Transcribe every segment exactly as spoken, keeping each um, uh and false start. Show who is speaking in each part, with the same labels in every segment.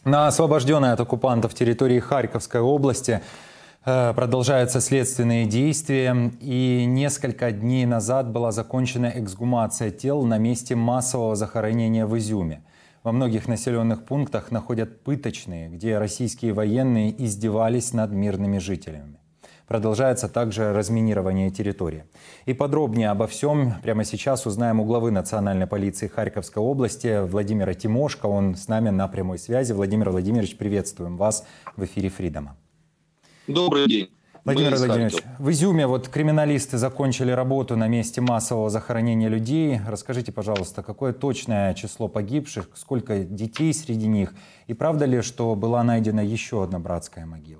Speaker 1: На освобожденной от оккупантов территории Харьковской области э, продолжаются следственные действия. И несколько дней назад была закончена эксгумация тел на месте массового захоронения в Изюме. Во многих населенных пунктах находят пыточные, где российские военные издевались над мирными жителями. Продолжается также разминирование территории. И подробнее обо всем прямо сейчас узнаем у главы Национальной полиции Харьковской области Владимира Тимошко. Он с нами на прямой связи. Владимир Владимирович, приветствуем вас в эфире Фридома.
Speaker 2: Добрый день.
Speaker 1: Владимир Владимирович, в Изюме вот криминалисты закончили работу на месте массового захоронения людей. Расскажите, пожалуйста, какое точное число погибших, сколько детей среди них? И правда ли, что была найдена еще одна братская могила?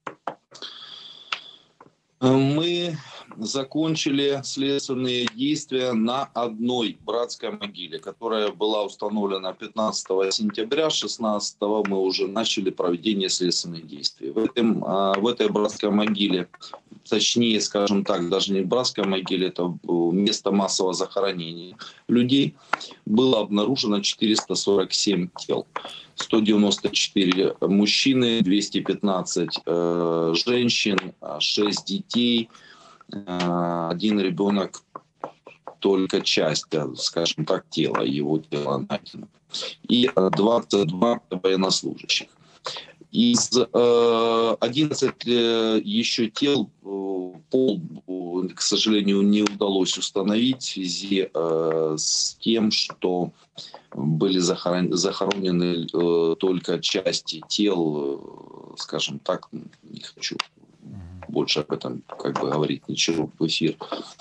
Speaker 2: Мы закончили следственные действия на одной братской могиле, которая была установлена пятнадцатого сентября. шестнадцатого мы уже начали проведение следственных действий. В, этом, в этой братской могиле, точнее, скажем так, даже не братской могиле, это место массового захоронения людей, было обнаружено четыреста сорок семь тел. сто девяносто четыре мужчины, двести пятнадцать э, женщин, шесть детей, э, один ребенок, только часть, скажем так, тела, его тела найдено. И двадцать два военнослужащих. Из э, одиннадцати э, еще тел э, пол, э, к сожалению, не удалось установить в связи э, с тем, что были захорон, захоронены э, только части тел, э, скажем так, не хочу больше об этом как бы говорить ничего в эфир.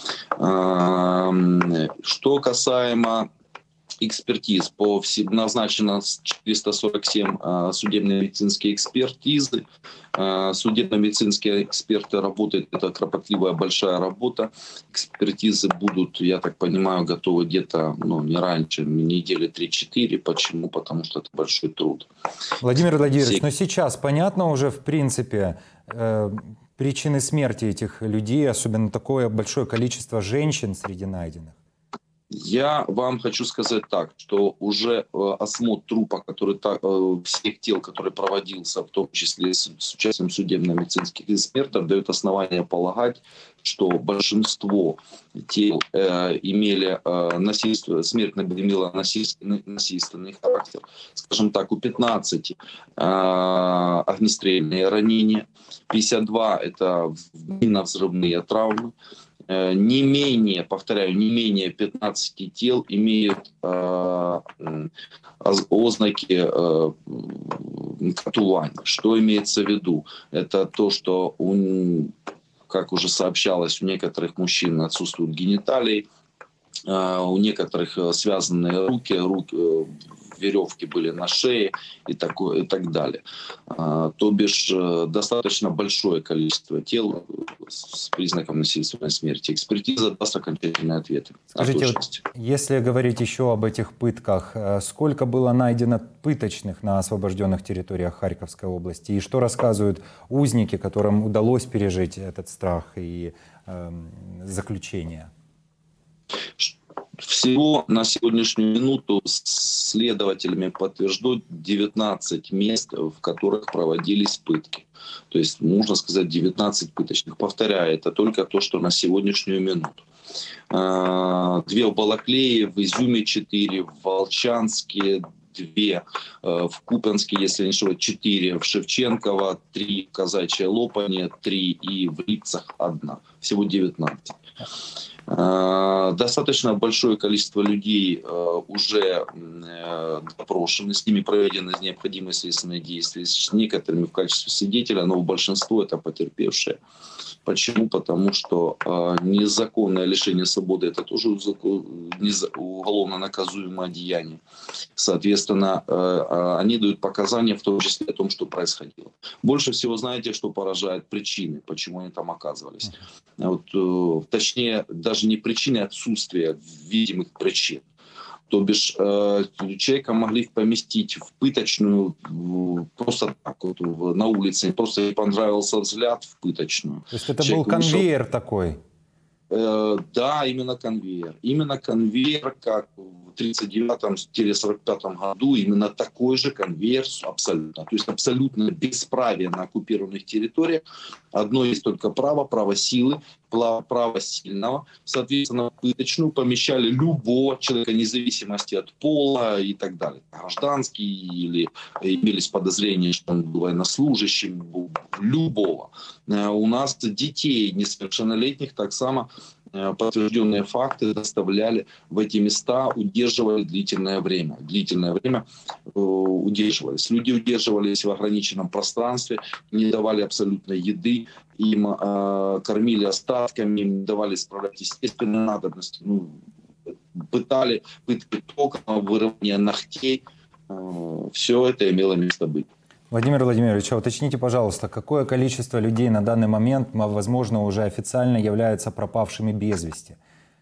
Speaker 2: Э, что касаемо экспертиз, по назначено четыреста сорок семь э, судебно-медицинские экспертизы. Э, судебно-медицинские эксперты работают, это кропотливая большая работа. Экспертизы будут, я так понимаю, готовы где-то ну, не раньше, недели три-четыре. Почему? Потому что это большой труд.
Speaker 1: Владимир Владимирович, Все... но сейчас понятно уже в принципе э, причины смерти этих людей, особенно такое большое количество женщин среди найденных?
Speaker 2: Я вам хочу сказать так, что уже э, осмотр трупа, который, э, всех тел, который проводился, в том числе с, с участием судебно-медицинских экспертов, дает основание полагать, что большинство тел э, имели э, насильство, смерть имела насильственный, насильственный характер. Скажем так, у пятнадцати э, огнестрельные ранения, пятьдесят два это минно-взрывные травмы. Не менее, повторяю, не менее пятнадцати тел имеют э, ознаки э, катувания. Что имеется в виду? Это то, что, у, как уже сообщалось, у некоторых мужчин отсутствуют гениталии, э, у некоторых связанные руки, руки веревки были на шее и, такое, и так далее. А, то бишь достаточно большое количество тел с признаком насильственной смерти. Экспертиза даст окончательные ответы.
Speaker 1: Скажите, вот, если говорить еще об этих пытках, сколько было найдено пыточных на освобожденных территориях Харьковской области? И что рассказывают узники, которым удалось пережить этот страх и э, заключение?
Speaker 2: Всего на сегодняшнюю минуту следователями подтверждают девятнадцать мест, в которых проводились пытки. То есть, можно сказать, девятнадцать пыточных. Повторяю, это только то, что на сегодняшнюю минуту. Две в Балаклее, в Изюме четыре, в Волчанске две, в Купянске, если не ошибаюсь, четыре, в Шевченково три, в Казачьей Лопане три и в Липцах одна. Всего девятнадцать. Достаточно большое количество людей уже допрошены, с ними проведены необходимые следственные действия, с некоторыми в качестве свидетеля, но большинство это потерпевшие. Почему? Потому что незаконное лишение свободы это тоже уголовно наказуемое деяние. Соответственно, они дают показания в том числе о том, что происходило. Больше всего знаете, что поражает причины, почему они там оказывались. Вот, точнее, даже не причины, а отсутствие видимых причин. То бишь, э, человека могли поместить в пыточную просто так вот на улице, просто ей понравился взгляд в пыточную.
Speaker 1: То есть это
Speaker 2: Человек
Speaker 1: был конвейер
Speaker 2: вышел...
Speaker 1: такой?
Speaker 2: Э, да, именно конвейер. Именно конвейер, как в тридцать девятом — сорок пятом году, именно такой же конвейер абсолютно. То есть абсолютно бесправие на оккупированных территориях. Одно есть только право, право силы, право сильного. Соответственно, в пыточную помещали любого человека, вне зависимости от пола и так далее. Гражданский или имелись подозрения, что он был военнослужащим, любого. У нас детей несовершеннолетних так само подтвержденные факты доставляли в эти места, удерживали длительное время. Длительное время э, удерживались. Люди удерживались в ограниченном пространстве, не давали абсолютно еды, им э, кормили остатками, им давали справлять естественные надобности. Ну, пытали, пытки током, вырывание ногтей. Э, все это имело место быть.
Speaker 1: Владимир Владимирович, а уточните, пожалуйста, какое количество людей на данный момент, возможно, уже официально являются пропавшими без вести?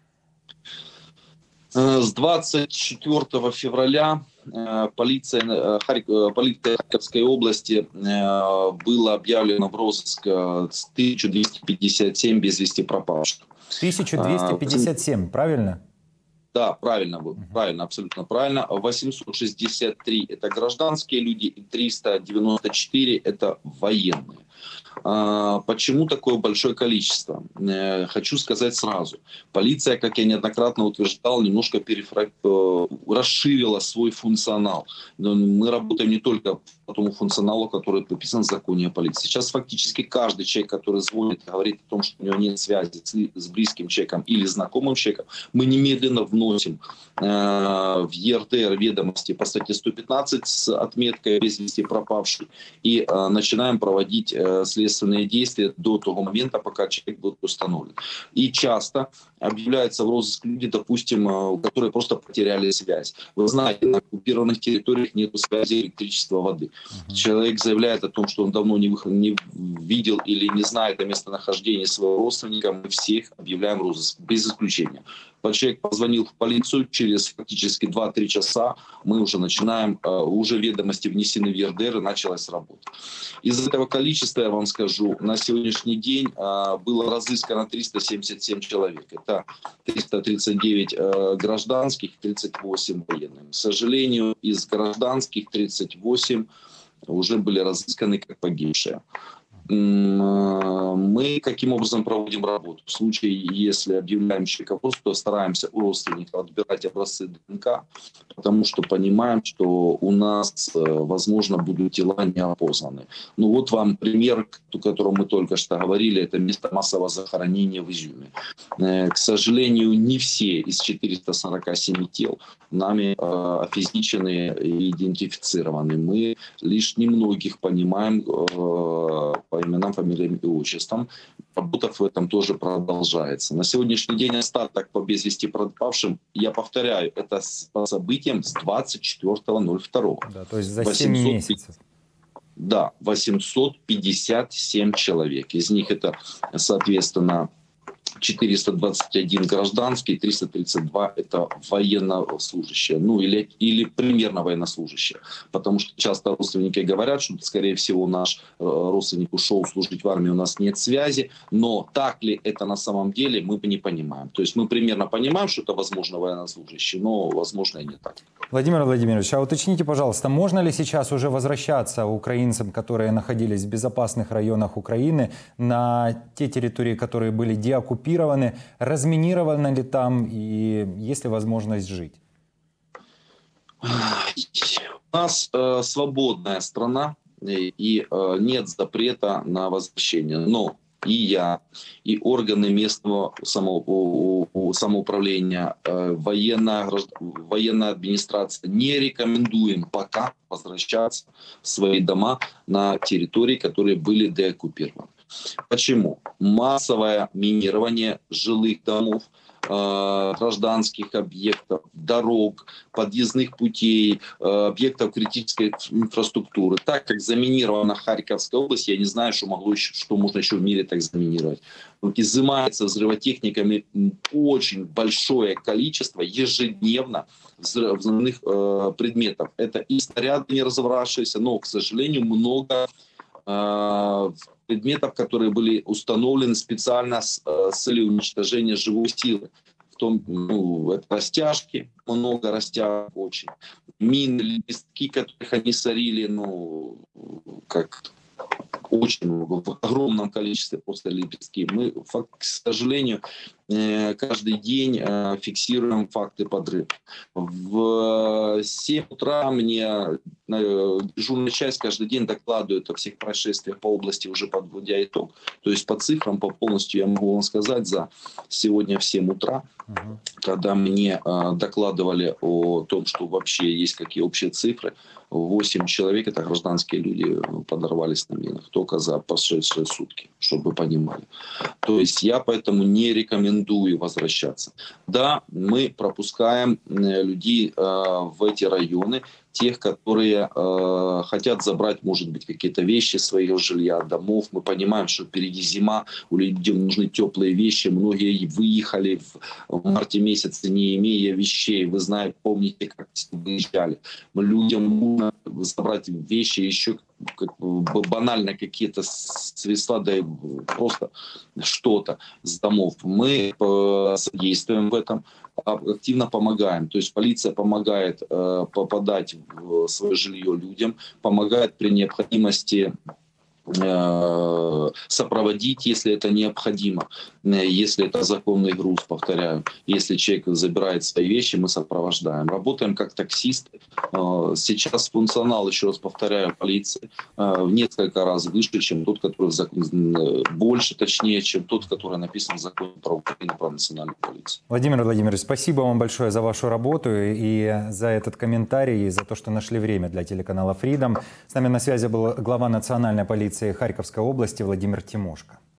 Speaker 2: С двадцать четвёртого февраля полиция, полиция Харьковской области было объявлено в розыск тысяча двести пятьдесят семь без вести пропавших.
Speaker 1: тысяча двести пятьдесят семь, правильно?
Speaker 2: Да, правильно, вы, правильно, абсолютно правильно. восемьсот шестьдесят три это гражданские люди, и триста девяносто четыре это военные. Почему такое большое количество? Хочу сказать сразу. Полиция, как я неоднократно утверждал, немножко перефра... расширила свой функционал. Мы работаем не только по тому функционалу, который прописан в законе о полиции. Сейчас фактически каждый человек, который звонит, говорит о том, что у него нет связи с близким человеком или знакомым человеком, мы немедленно вносим в Е Р Д Р ведомости по статье сто пятнадцать с отметкой без вести пропавший и начинаем проводить следственные действия до того момента, пока человек будет установлен. И часто объявляются в розыск люди, допустим, которые просто потеряли связь. Вы знаете, на оккупированных территориях нет связи, электричества, воды. Uh-huh. Человек заявляет о том, что он давно не, выход, не видел или не знает о местонахождении своего родственника. Мы всех объявляем в розыск, без исключения. Человек позвонил в полицию, через фактически два-три часа мы уже начинаем, уже ведомости внесены в Е Р Д Р и началась работа. Из этого количества, я вам скажу, на сегодняшний день было разыскано триста семьдесят семь человек. Это триста тридцать девять гражданских, тридцать восемь военных. К сожалению, из гражданских тридцать восемь уже были разысканы как погибшие. Мы каким образом проводим работу? В случае, если объявляем человека, то стараемся у родственников отбирать образцы Д Н К, потому что понимаем, что у нас, возможно, будут тела не опознаны. Ну вот вам пример, о котором мы только что говорили, это место массового захоронения в Изюме. К сожалению, не все из четырёхсот сорока семи тел нами офизичены и идентифицированы. Мы лишь немногих понимаем по именам, фамилиям и отчествам. Работа в этом тоже продолжается. На сегодняшний день остаток по без вести пропавшим, я повторяю, это по событиям с двадцать четвёртого ноль второго.
Speaker 1: Да, то есть за семь месяцев.
Speaker 2: Да, восемьсот пятьдесят семь человек. Из них это, соответственно, четыреста двадцать один гражданский, триста тридцать два это военнослужащие, ну или, или примерно военнослужащие. Потому что часто родственники говорят, что, скорее всего, наш э, родственник ушел служить в армии, у нас нет связи. Но так ли это на самом деле, мы не понимаем. То есть мы примерно понимаем, что это, возможно, военнослужащий, но, возможно, и не так.
Speaker 1: Владимир Владимирович, а уточните, пожалуйста, можно ли сейчас уже возвращаться украинцам, которые находились в безопасных районах Украины, на те территории, которые были деоккупированы? Разминировано ли там и есть ли возможность жить?
Speaker 2: У нас э, свободная страна и э, нет запрета на возвращение. Но и я, и органы местного самоуправления, военная, военная администрация не рекомендуем пока возвращаться в свои дома на территории, которые были деоккупированы. Почему? Массовое минирование жилых домов, гражданских объектов, дорог, подъездных путей, объектов критической инфраструктуры. Так как заминирована Харьковская область, я не знаю, что, могло еще, что можно еще в мире так заминировать. Изымается взрывотехниками очень большое количество ежедневно взрывных предметов. Это и снаряды не разобравшиеся, но, к сожалению, много предметов, которые были установлены специально с, с целью уничтожения живой силы. В том, ну, это растяжки, много растяжек очень, мины, лепестки, которых они сорили, ну, как очень много, в огромном количестве просто лепестки. Мы, к сожалению, каждый день фиксируем факты подрыва. В семь утра мне дежурная часть каждый день докладывает о всех происшествиях по области, уже подводя итог. То есть по цифрам, по полностью я могу вам сказать, за сегодня в семь утра, угу. когда мне докладывали о том, что вообще есть какие общие цифры, восемь человек, это гражданские люди, подорвались на минах, только за прошедшие сутки, чтобы вы понимали. То есть я поэтому не рекомендую возвращаться. Да, мы пропускаем людей э, в эти районы, тех, которые э, хотят забрать, может быть, какие-то вещи своего жилья, домов. Мы понимаем, что впереди зима, у людей нужны теплые вещи. Многие выехали в, в марте месяце, не имея вещей. Вы знаете, помните, как выезжали. Людям нужно забрать вещи, еще как, банально какие-то средства, да и просто что-то с домов. Мы э, содействуем в этом, активно помогаем. То есть полиция помогает э, попадать в свое жилье людям, помогает при необходимости э, сопроводить, если это необходимо, если это законный груз, повторяю. Если человек забирает свои вещи, мы сопровождаем. Работаем как таксисты. Э, сейчас функционал, еще раз повторяю, полиции э, в несколько раз выше, чем тот, который в закон, больше, точнее, чем тот, который написан в законе про Украину, про национальную полицию.
Speaker 1: Владимир Владимирович, спасибо вам большое за вашу работу и за этот комментарий, и за то, что нашли время для телеканала Freedom. С нами на связи был глава национальной полиции Харьковской области Владимир Тимошко.